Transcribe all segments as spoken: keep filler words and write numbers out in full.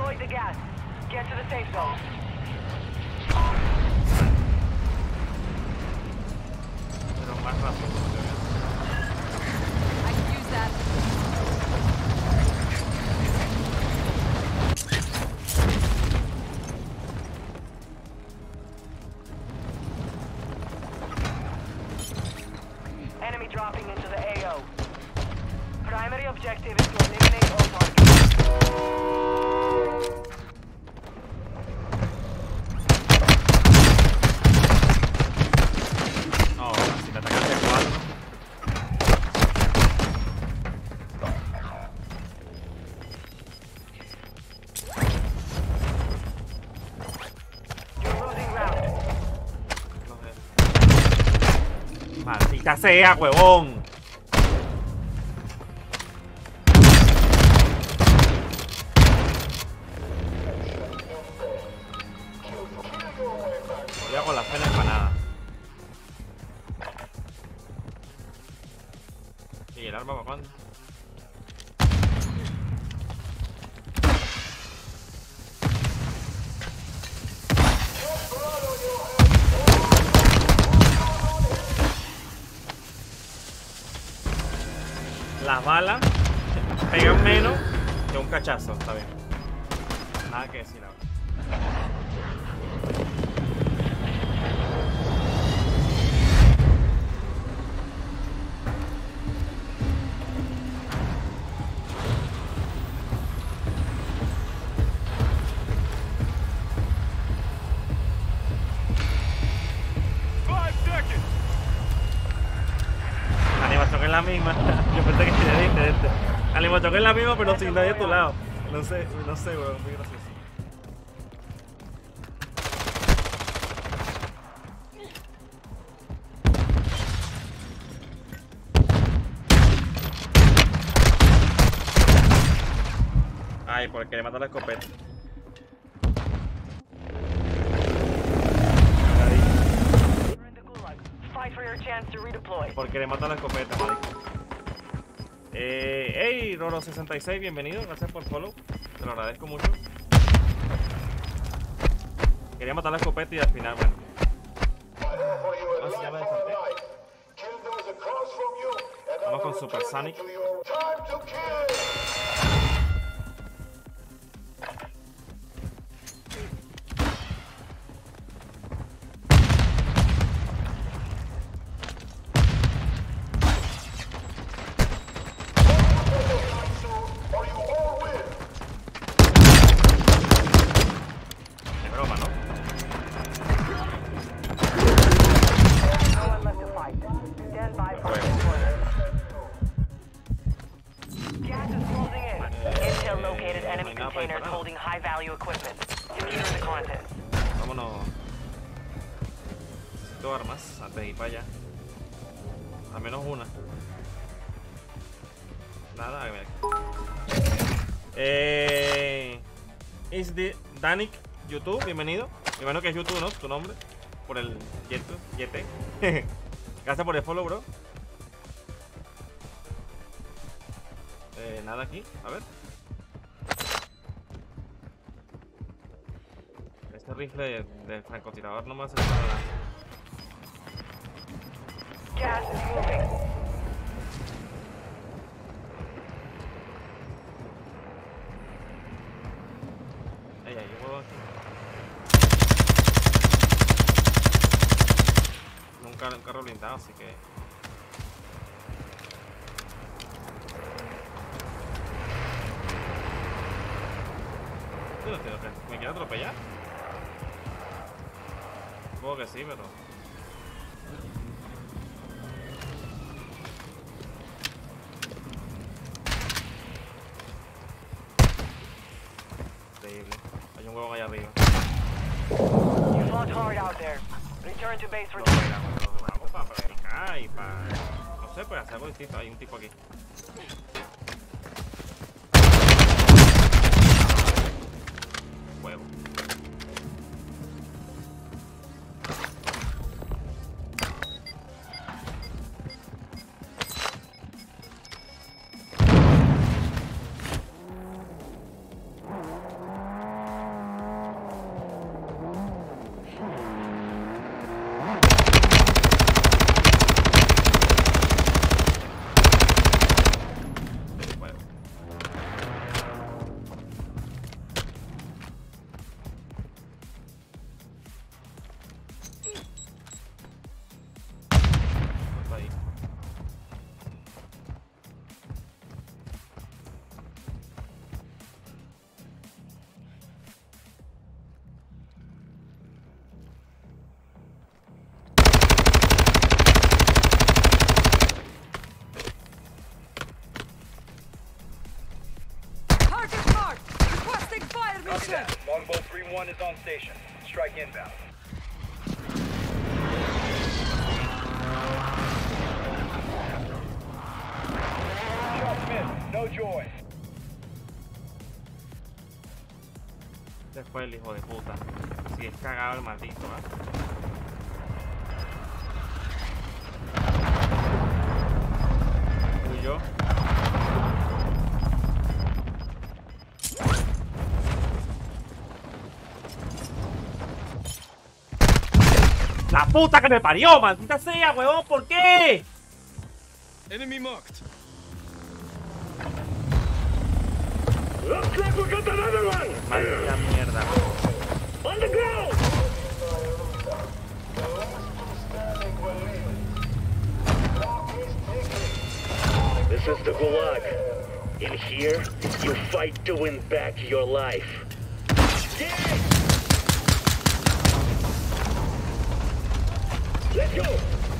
deployed the gas. Get to the safe zone. Pero más rápido, como te veo. I can use that. Enemy dropping into the A O. Primary objective is to eliminate all targets. No, si te atacas de cuatro. You're losing round. Maldita sea, huevón. Cuidado con las penas empanadas. ¿Y el arma para cuándo? Las balas pegan menos que un cachazo, está bien. Nada que decir ahora. La animación es la misma. Yo pensé que te diste este. La animación es la misma, pero sin nadie a tu lado. No sé, no sé, weón, muy gracioso. Ay, porque le mata la escopeta. Fight for your chance to redeploy. Porque le mata la escopeta, marico. Eh, hey, Roro sesenta y seis, bienvenido, gracias por follow. Te lo agradezco mucho. Quería matar la escopeta y al final, bueno. Así ya me desperté. Vamos con Super Sonic. De broma, ¿no? No one left to fight. Stand by for deployment. Gas is closing in. Intel located enemy containers holding high-value equipment. Secure the content. Vámonos. Necesito armas antes de ir para allá. Al menos una. Nada, a ver. Eh. Is the Danik YouTube, bienvenido. Bienvenido que es YouTube, ¿no? Tu nombre. Por el Yeto, Yete. Gracias por el follow, bro. Eh, nada aquí, a ver. Este rifle de, de francotirador no me hace nada. Gas is moving. Ay, ay, yo puedo aquí. Nunca un carro blindado, así que. ¿Qué lo tengo? ¿Me quiere atropellar? Supongo que sí, pero. Increíble. Hay un huevón allá arriba. You fought hard out there. Return to base for training. Vamos para practicar y para. No sé, para hacer algo distinto. Hay un tipo aquí. Huevo. mission. Longbow three one is on station. Strike inbound. Shot missed. No joy. Este fue el hijo de puta. Si es cagado el maldito, ¿eh? Huyó. La puta que me parió, maldita sea, huevón, ¿por qué? Enemy marked. Maldita mierda. On the ground. This is the Gulag. In here, you fight to win back your life. Let's go.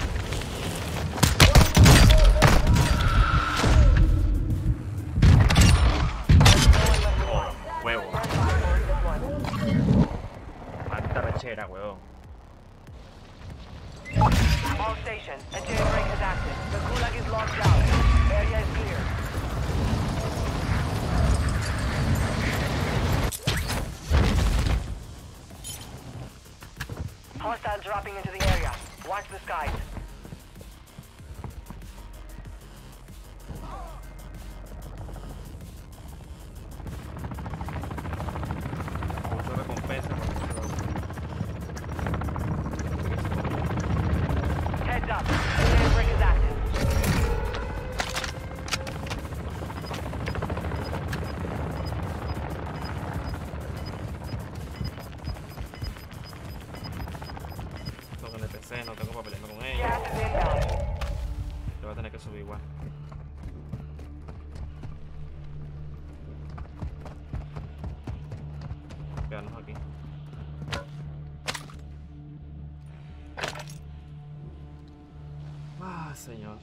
Oh, huevo. Maldita rechera, huevón. All stations, a jailbreak is active. The Gulag is locked down. Area is clear. Hostiles dropping into the area. Watch the skies. Mucha recompensa. Heads up. The jailbreak is active. Son N P C, no tengo para pelearme con ellos. Gas is inbound. Yo voy a tener que subir igual. Quedarnos aquí. Ah, señor.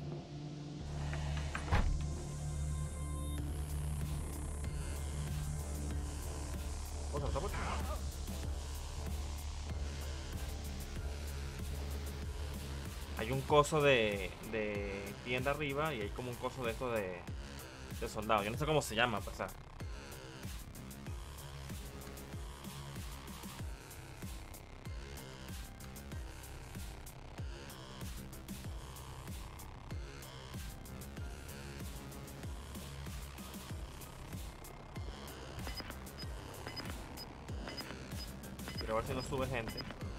Otra, otra puerta. Hay un coso de, de tienda arriba y hay como un coso de esto de, de soldado. Yo no sé cómo se llama, pues, o sea. Quiero ver si no sube gente.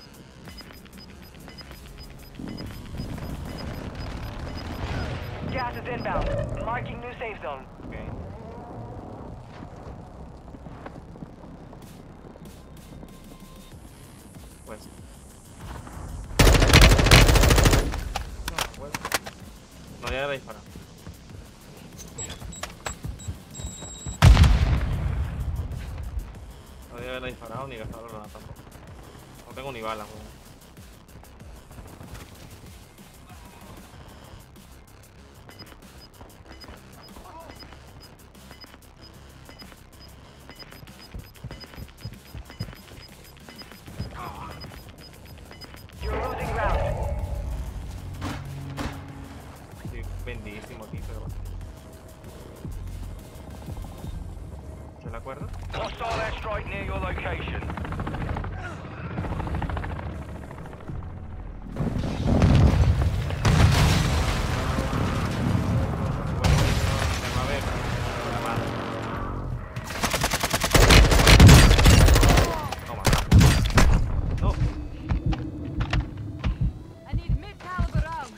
Gas is inbound. Marking new safe zone. Okay. Pues. No, pues. No había de disparar. No había haberle disparado ni gastado la granada tampoco. No tengo ni balas, weón. You're losing ground. Estoy vendidísimo aquí, pero bueno. ¿Se la acuerda? Hostile airstrike near your location. I need mid-caliber rounds.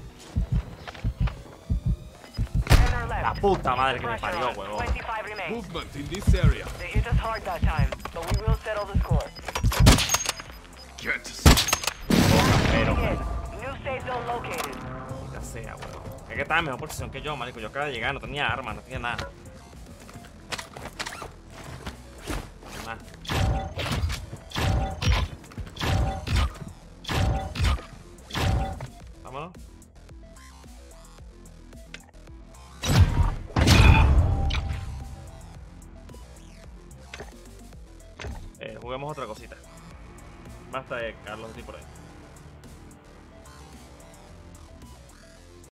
Center left. La puta madre que me Pressure parió, on. huevón. twenty-five remain. Movement in this area. They hit us hard that time, but we will settle the score. Get. Pero, In. New safe zone located. ya sea, huevón. Es que estaba en mejor posición que yo, marico. Yo acabo de llegar, no tenía armas, no tenía nada. Nada. Vámonos. vemos otra cosita. Más tarde, Carlos, así por ahí.